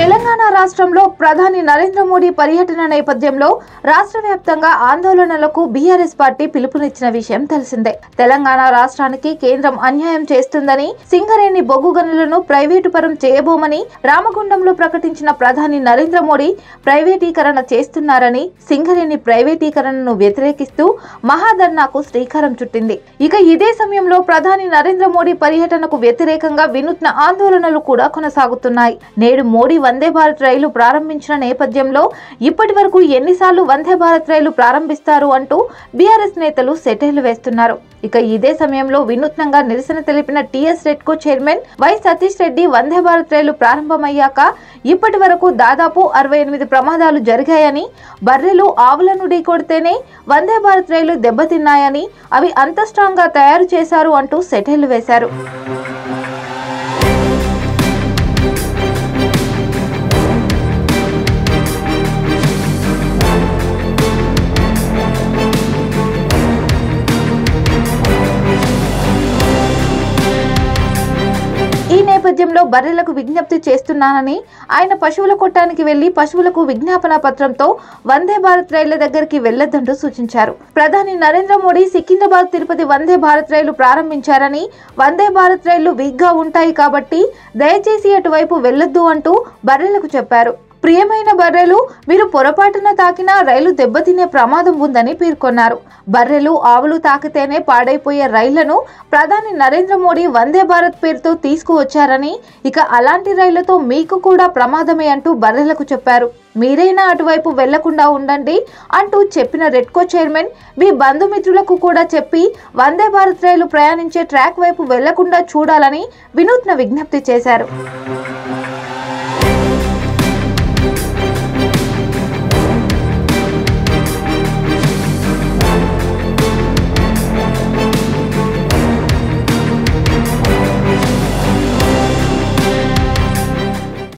తెలంగాణ రాష్ట్రంలో ప్రధాని నరేంద్ర మోడీ పర్యటన నేపథ్యంలో రాష్ట్ర వ్యాప్తంగా ఆందోళనలకు బీఆర్ఎస్ పార్టీ పిలుపునిచ్చిన విషయం తెలిసిందే. తెలంగాణ రాష్ట్రానికి కేంద్రం అన్యాయం చేస్తుందని, సింగరేణి బొగ్గు గనులను ప్రైవేటు పరం చేయబోమని రామగుండంలో ప్రకటించిన ప్రధాని నరేంద్ర మోడీ ప్రైవేటీకరణ చేస్తున్నారని, సింగరేణి ప్రైవేటీకరణను వ్యతిరేకిస్తూ మహాధర్నాకు శ్రీకారం చుట్టింది. ఇక ఇదే సమయంలో ప్రధాని నరేంద్ర మోడీ పర్యటనకు వ్యతిరేకంగా వినూత్న ఆందోళనలు కూడా కొనసాగుతున్నాయి. నేడు మోడీ వందే భారత్ రైలు ప్రారంభించిన నేపథ్యంలో ఇప్పటి వరకు ఎన్నిసార్లు వందే భారత్ రైలు ప్రారంభిస్తారు అంటూ బీఆర్ఎస్ నేతలు సెటైర్లు వేస్తున్నారు. ఇక ఇదే సమయంలో వినూత్నంగా నిరసన తెలిపిన TS Redco chairman Y Satish Reddy Vande Bharat రైలు ప్రారంభమయ్యాక ఇప్పటి వరకు దాదాపు 68 ప్రమాదాలు జరిగాయని, బర్రెలు ఆవులను ఢీకొడితేనే వందే భారత్ రైలు దెబ్బతిన్నాయని, అవి అంత స్ట్రాంగ్ గా తయారు చేశారు అంటూ సెటైర్లు వేశారు. ఈ నేపథ్యంలో బర్రెలకు విజ్ఞప్తి చేస్తున్నానని, ఆయన పశువుల కొట్టానికి వెళ్లి పశువులకు విజ్ఞాపన పత్రంతో వందే భారత్ రైళ్ల దగ్గరికి వెళ్లొద్దంటూ సూచించారు. ప్రధాని నరేంద్ర మోడీ సికింద్రాబాద్ తిరుపతి వందే భారత్ రైలు ప్రారంభించారని, వందే భారత్ రైళ్లు వీక్ గా ఉంటాయి కాబట్టి దయచేసి అటువైపు వెళ్లొద్దు అంటూ బర్రెలకు చెప్పారు. ప్రియమైన బర్రెలు, మీరు పొరపాటున తాకినా రైలు దెబ్బతినే ప్రమాదం ఉందని పేర్కొన్నారు. బర్రెలు ఆవులు తాకితేనే పాడైపోయే రైళ్లను ప్రధాని నరేంద్ర మోడీ వందే భారత్ పేరుతో తీసుకువచ్చారని, ఇక అలాంటి రైళ్లతో మీకు కూడా ప్రమాదమే అంటూ బర్రెలకు చెప్పారు. మీరైనా అటువైపు వెళ్లకుండా ఉండండి అంటూ చెప్పిన రెడ్కో చైర్మన్ మీ బంధుమిత్రులకు కూడా చెప్పి వందే భారత్ రైలు ప్రయాణించే ట్రాక్ వైపు వెళ్లకుండా చూడాలని వినూత్న విజ్ఞప్తి చేశారు.